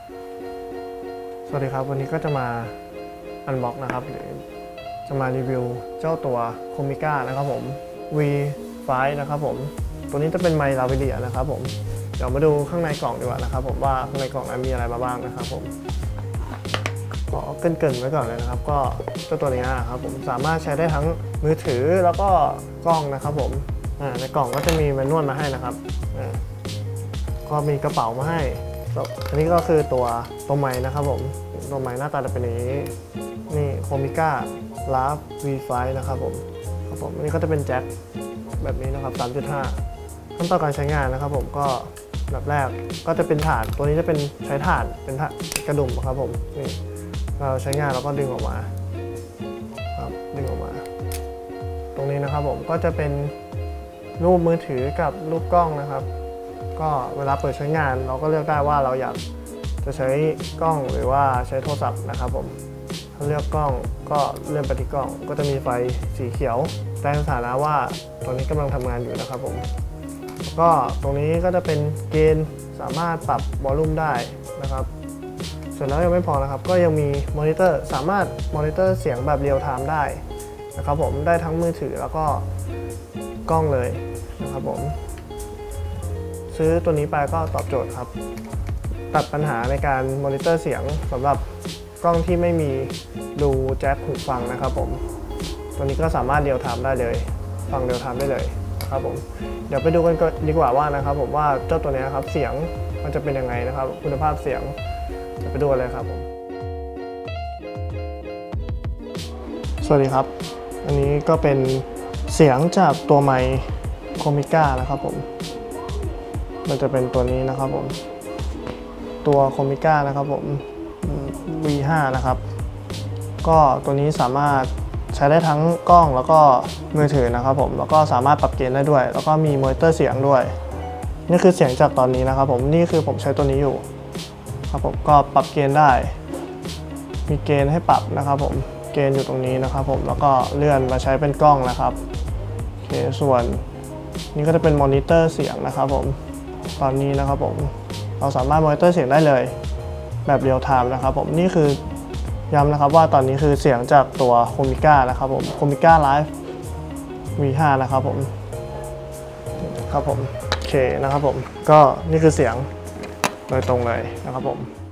สวัสดีครับวันนี้ก็จะมาอันบ็อกนะครับหรือจะมารีวิวเจ้าตัวโคมิก้านะครับผม V5 นะครับผมตัวนี้จะเป็นไมค์ลาวิเลียนะครับผมเดี๋ยวมาดูข้างในกล่องดีกว่านะครับผมว่าข้างในกล่องนั้นมีอะไรมาบ้างนะครับผมขอเกริ่นไว้ก่อนเลยนะครับก็เจ้าตัวนี้นะครับผมสามารถใช้ได้ทั้งมือถือแล้วก็กล้องนะครับผมในกล่องก็จะมีแมนนวลมาให้นะครับก็มีกระเป๋ามาให้อันนี้ก็คือตัวไม้นะครับผมตัวไม้หน้าตาจะเป็นอย่างนี้นี่โคมิก้าลาฟ V5 นะครับผมอันนี้ก็จะเป็นแจ็คแบบนี้นะครับ 3.5 ขั้นตอนการใช้งานนะครับผมก็แบบแรกก็จะเป็นถาดตัวนี้จะเป็นใช้ถาดเป็นกระดุมครับผมนี่เราใช้งานเราก็ดึงออกมาครับดึงออกมาตรงนี้นะครับผมก็จะเป็นรูปมือถือกับรูปกล้องนะครับก็เวลาเปิดใช้งานเราก็เลือกได้ว่าเราอยากจะใช้กล้องหรือว่าใช้โทรศัพท์นะครับผมถ้าเลือกกล้องก็เลื่อนไปที่กล้องก็จะมีไฟสีเขียวแจ้งสถานะว่าตอนนี้กำลังทำงานอยู่นะครับผมก็ตรงนี้ก็จะเป็นเกณฑ์สามารถปรับวอลลุ่มได้นะครับส่วนแล้วยังไม่พอนะครับก็ยังมีมอนิเตอร์สามารถมอนิเตอร์เสียงแบบเรียลไทม์ได้นะครับผมได้ทั้งมือถือแล้วก็กล้องเลยนะครับผมซื้อตัวนี้ไปก็ตอบโจทย์ครับตัดปัญหาในการมอนิเตอร์เสียงสำหรับกล้องที่ไม่มีรูแจ็คหูฟังนะครับผมตัวนี้ก็สามารถเรียลไทม์ได้เลยฟังเรียลไทม์ได้เลยนะครับผมเดี๋ยวไปดูกันดีกว่าว่านะครับผมว่าเจ้าตัวนี้ครับเสียงมันจะเป็นยังไงนะครับคุณภาพเสียงไปดูกันเลยครับผมสวัสดีครับอันนี้ก็เป็นเสียงจากตัวไมค์โคมิก้านะครับผมมันจะเป็นตัวนี้นะครับผมตัวโคมิก้านะครับผม V5 นะครับก็ตัวนี้สามารถใช้ได้ทั้งกล้องแล้วก็มือถือนะครับผมแล้วก็สามารถปรับเกณฑ์ได้ด้วยแล้วก็มีมอนิเตอร์เสียงด้วยนี่คือเสียงจากตอนนี้นะครับผมนี่คือผมใช้ตัวนี้อยู่ครับผมก็ปรับเกณฑ์ได้มีเกณฑ์ให้ปรับนะครับผมเกณฑ์อยู่ตรงนี้นะครับผมแล้วก็เลื่อนมาใช้เป็นกล้องนะครับโอเคส่วนนี่ก็จะเป็นมอนิเตอร์เสียงนะครับผมตอนนี้นะครับผมเราสามารถมอนิเตอร์เสียงได้เลยแบบเรียลไทม์นะครับผมนี่คือย้ำนะครับว่าตอนนี้คือเสียงจากตัวโคมิก้านะครับผมโคมิก้าไลฟ์ V5 นะครับผมโอเคนะครับผมก็นี่คือเสียงโดยตรงเลยนะครับผม